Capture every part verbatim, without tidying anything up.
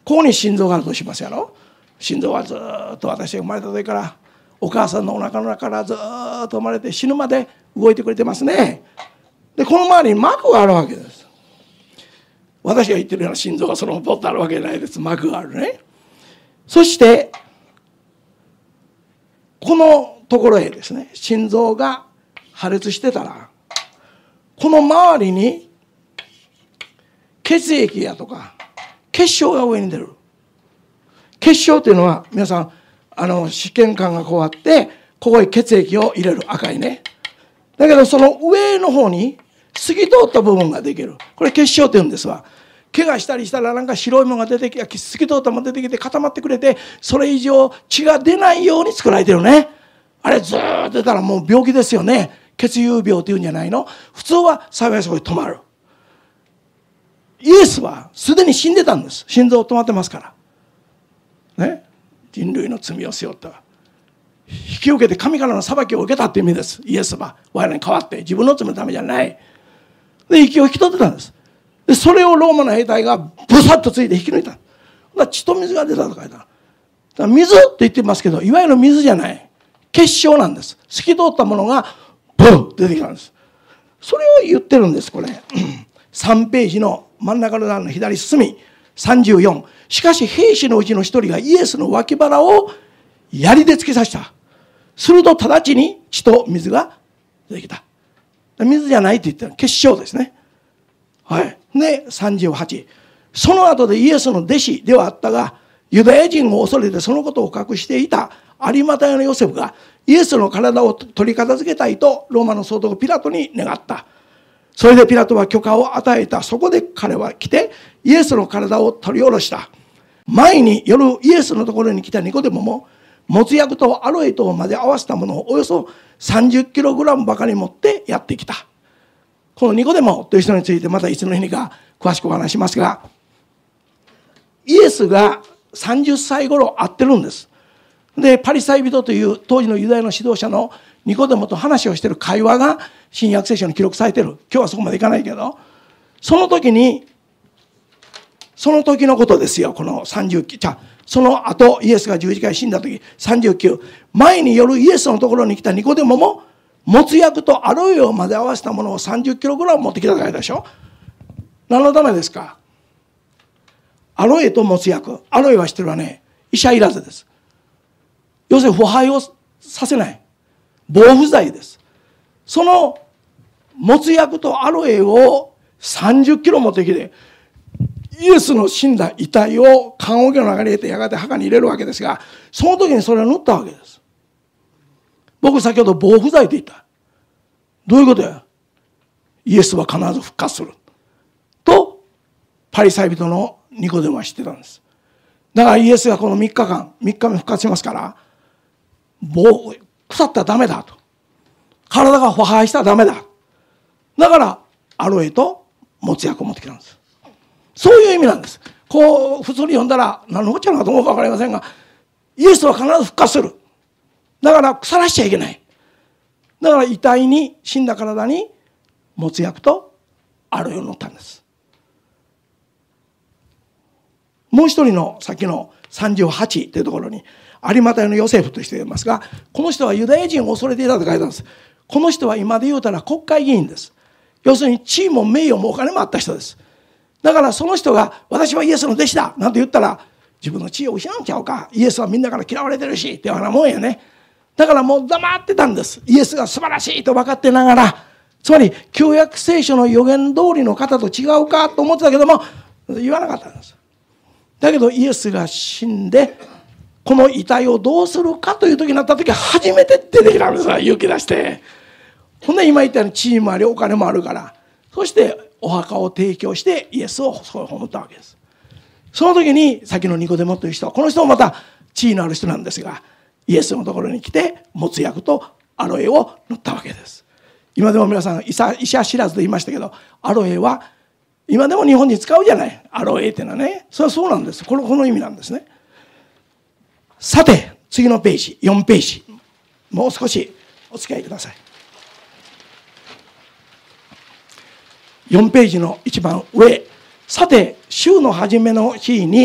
ここに心臓があるとしますやろ。心臓はずっと私が生まれた時からお母さんのお腹の中からずっと生まれて死ぬまで動いてくれてますね。でこの周りに膜があるわけです。私が言ってるような心臓がそのポッとあるわけじゃないです。膜があるね。そしてこのところへですね、心臓が破裂してたらこの周りに血液やとか結晶が上に出る。結晶というのは皆さんあの試験管がこうあってここへ血液を入れる、赤いね。だけどその上の方に透き通った部分ができる。これ結晶って言うんですわ。怪我したりしたらなんか白いものが出てきて透き通ったものが出てきて固まってくれて、それ以上血が出ないように作られてるね。あれずーっと出たらもう病気ですよね。血友病っていうんじゃないの。普通は幸いそこで止まる。イエスはすでに死んでたんです。心臓止まってますからね。人類の罪を背負った引き受けて神からの裁きを受けたっていう意味です。イエスは我らに代わって自分の罪のためじゃない。で息を引き取ってたんです。でそれをローマの兵隊がブサッとついて引き抜いた。だから血と水が出たと書いてある。だから水って言ってますけど、いわゆる水じゃない、結晶なんです。透き通ったものがブン出てきたんです。それを言ってるんです。これさんページの真ん中の段の左進みさんじゅうよん。しかし兵士のうちの一人がイエスの脇腹を槍で突き刺した。すると直ちに血と水が出てきた。水じゃないって言ってる、結晶ですね。はい。でさんじゅうはち。その後でイエスの弟子ではあったがユダヤ人を恐れてそのことを隠していた有馬太のヨセフがイエスの体を取り片付けたいとローマの総督ピラトに願った。それでピラトは許可を与えた。そこで彼は来てイエスの体を取り下ろした。前に夜イエスのところに来たニコデモももつ薬とアロエとを混ぜ合わせたものをおよそさんじゅっキログラムばかり持ってやってきた。このニコデモという人についてまたいつの日にか詳しくお話しますが、イエスがさんじゅっさい頃会ってるんです。でパリサイ人という当時のユダヤの指導者のニコデモと話をしている会話が新約聖書に記録されている。今日はそこまでいかないけど、その時にその時のことですよ。このさんじゅうきゅう、じゃその後イエスが十字架で死んだ時さんじゅうきゅう、前に夜イエスのところに来たニコデモももつ薬とアロエを混ぜ合わせたものをさんじゅっキログラム持ってきたと書いたでしょ。何のためですか。アロエともつ薬、アロエは知ってるわね、医者いらずです。要するに腐敗をさせない防腐剤です。そのもつ薬とアロエをさんじゅっキロ持ってきてイエスの死んだ遺体を棺桶の中に入れてやがて墓に入れるわけですが、その時にそれを塗ったわけです。僕先ほど防腐剤って言った。どういうことや。イエスは必ず復活するとパリサイ人のニコデモは知ってたんです。だからイエスがこのみっかかんみっかめ復活しますから、腐ったらダメだと、体が腐敗したらダメだ、だからアロエともつ薬を持ってきたんです。そういう意味なんです。こう普通に読んだら何のこっちゃなと思うか分かりませんが、イエスは必ず復活する。だから腐らしちゃいけない。だから遺体に死んだ体にもつ薬とアロエを塗ったんです。もう一人のさっきのさんじゅうはちというところに有馬太のヨセフとしていますが、この人はユダヤ人を恐れていたと書いてあるんです。この人は今で言うたら国会議員です。要するに地位も名誉もお金もあった人です。だからその人が私はイエスの弟子だなんて言ったら自分の地位を失うんちゃうか、イエスはみんなから嫌われてるしっていうようなもんやね。だからもう黙ってたんです。イエスが素晴らしいと分かってながら、つまり旧約聖書の予言通りの方と違うかと思ってたけども言わなかったんです。だけどイエスが死んでこの遺体をどうするかという時になった時初めて出てきたんですよ、勇気出して。ほんで今言ったように地位もありお金もあるから、そしてお墓を提供してイエスをそう葬ったわけです。その時にさっきのニコデモという人、この人もまた地位のある人なんですが、イエスのところに来てもつ薬とアロエを塗ったわけです。今でも皆さん医者、医者知らずと言いましたけど、アロエは今でも日本に使うじゃない、アロエっていうのはね。それはそうなんです。この、この意味なんですね。さて次のページよんページ、もう少しお付き合いください。よんページの一番上、さて週の初めの日に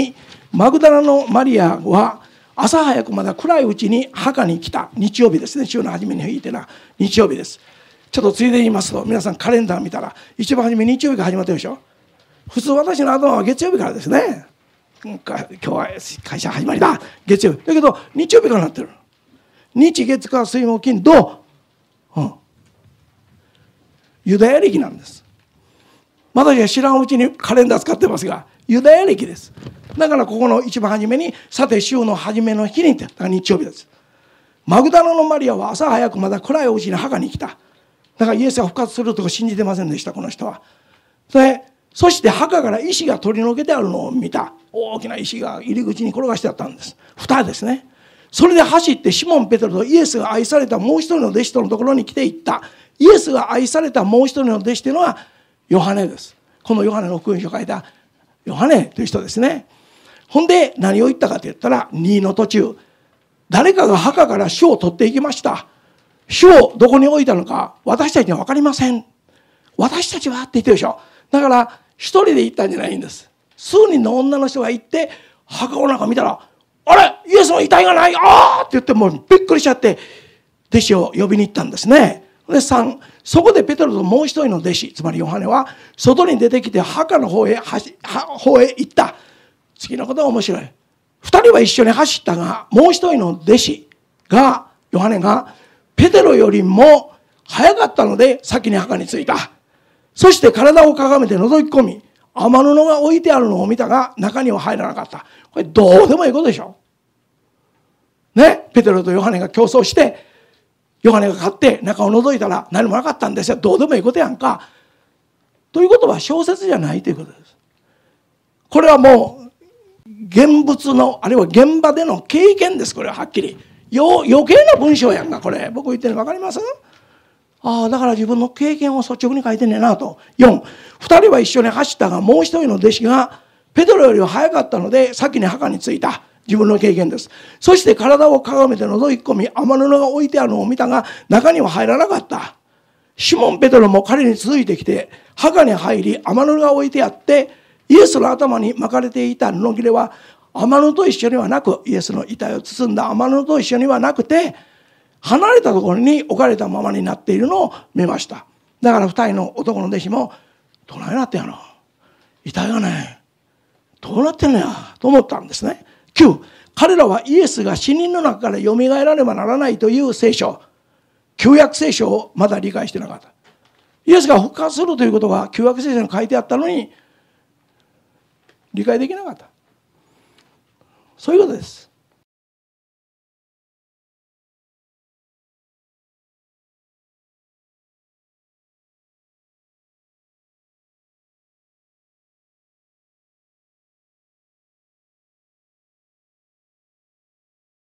マグダラのマリアは朝早くまだ暗いうちに墓に来た。日曜日ですね。週の初めに引いてな日曜日です。ちょっとついでに言いますと、皆さんカレンダー見たら一番初め日曜日から始まってるでしょ。普通私の頭は月曜日からですね。今日は会社始まりだ月曜日だけど日曜日からなってる。日月火水木金土、うん、ユダヤ暦なんです。私は知らんうちにカレンダー使ってますがユダヤ暦です。だからここの一番初めにさて週の初めの日にってだから日曜日です。マグダラのマリアは朝早くまだ暗いうちに墓に来た。だからイエスが復活するとか信じてませんでしたこの人は。でそして墓から石が取り除けてあるのを見た。大きな石が入り口に転がしてあったんです。蓋ですね。それで走ってシモン・ペテロとイエスが愛されたもう一人の弟子とのところに来ていった。イエスが愛されたもう一人の弟子というのはヨハネです。このヨハネの福音書を書いたヨハネという人ですね。ほんで何を言ったかと言ったらにの途中、誰かが墓から書を取っていきました。書をどこに置いたのか私たちには分かりません。私たちはって言ってるでしょ。だから一人で行ったんじゃないんです。数人の女の人が行って墓の中見たら、あれイエスの遺体がない、あーって言ってもうびっくりしちゃって弟子を呼びに行ったんですね。でさん、そこでペテロともう一人の弟子つまりヨハネは外に出てきて墓の方へ方へ行った。次のことが面白い。二人は一緒に走ったがもう一人の弟子がヨハネがペテロよりも早かったので先に墓に着いた。そして体をかがめて覗き込み雨布が置いてあるのを見たが中には入らなかった。これどうでもいいことでしょね。ペテロとヨハネが競争してヨハネが勝って中を覗いたら何もなかったんですよ。どうでもいいことやんか。ということは小説じゃないということです。これはもう現物のあるいは現場での経験です。これははっきりよ余計な文章やんか。これ僕言ってるの分かります？ああだから自分の経験を率直に書いてんねんなと。よん、二人は一緒に走ったがもう一人の弟子がペテロよりは早かったので先に墓に着いた。自分の経験です。そして体をかがめて覗き込み雨布が置いてあるのを見たが中には入らなかった。シモン・ペテロも彼に続いてきて墓に入り雨布が置いてあってイエスの頭に巻かれていた布切れは雨布と一緒にはなくイエスの遺体を包んだ雨布と一緒にはなくて離れたところに置かれたままになっているのを見ました。だから二人の男の弟子もどないなってんやろ遺体がねどうなってんのやと思ったんですね。きゅう、彼らはイエスが死人の中からよみがえらねばならないという聖書旧約聖書をまだ理解してなかった。イエスが復活するということが旧約聖書に書いてあったのに理解できなかった。そういうことです。